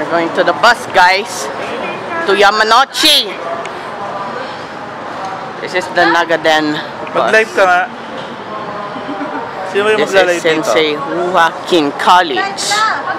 Going to the bus, guys. To Yamanouchi. This is the Nagaden bus. Mag-live ka nga. Sino yung This magla-live is Sensei Joaquin College.